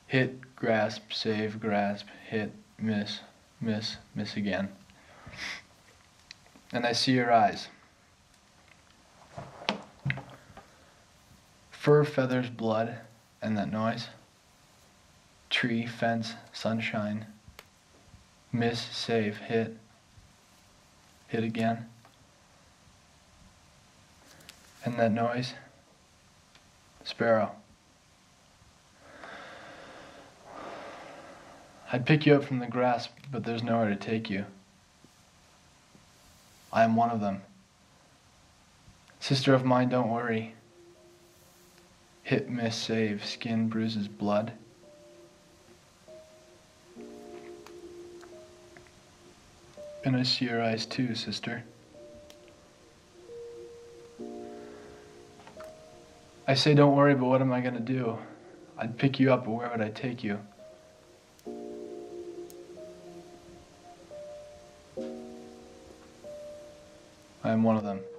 Hit, grasp, save, grasp, hit, miss, miss, miss again. And I see your eyes. Fur, feathers, blood, and that noise. Tree, fence, sunshine. Miss, save, hit. Hit again. And that noise. Sparrow. I'd pick you up from the grass, but there's nowhere to take you. I am one of them. Sister of mine, don't worry. Hit, miss, save, skin, bruises, blood. And I see your eyes too, sister. I say don't worry, but what am I gonna do? I'd pick you up, but where would I take you? I am one of them.